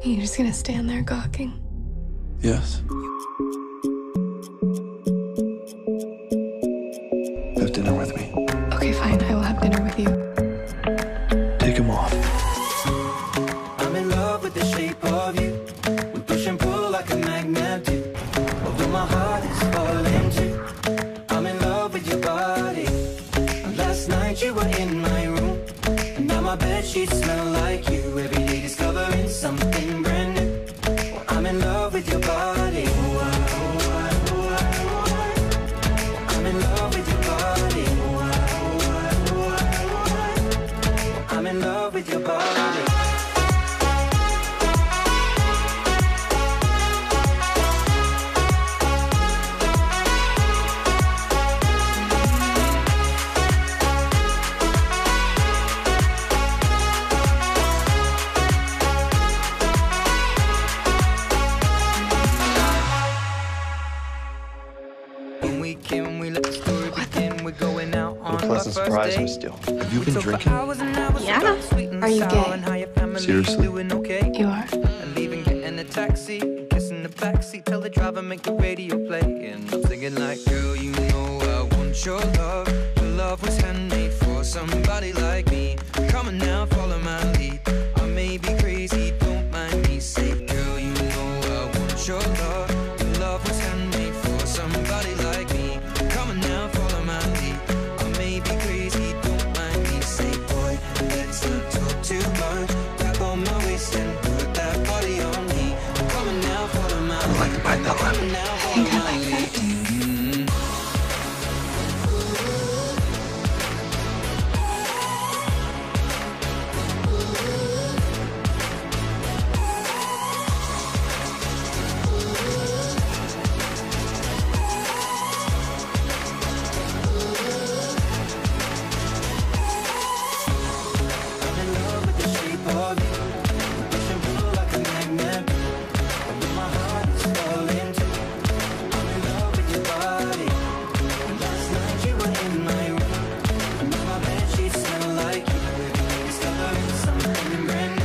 You're just gonna stand there gawking? Yes. Have dinner with me. Okay, fine. I will have dinner with you. Take him off. I'm in love with the shape of you. We push and pull like a magnet do. Although my heart is falling too. I'm in love with your body. Last night you were in my room, and now my bedsheets smell like you. Every day discovering something brand new. Well, I'm in love with your body. I'm in love with your body. I'm in love with your body. When we let the story begin, we're going out on What a pleasant surprise, Miss Steele. Have you been drinking? Yeah. Are you gay? Seriously? You are? And leaving, getting a taxi, kissing the backseat, tell the driver make the radio play. And I'm singing like, girl, you know I want your love. Your love was handmade for somebody like me. Come on now, follow my lead. I may be crazy, don't mind me. Say, girl, you know I want your love. Your love was handmade for somebody like me. Come on now, follow my lead. I may be crazy, don't mind me. Say, boy, let's not talk too much. Grab on my waist and put that body on me. Come on now, follow my lead. I'd like to bite that lip. I think I like that too.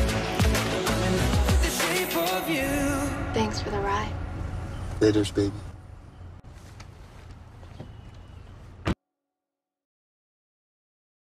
Thanks for the ride. Laters, baby.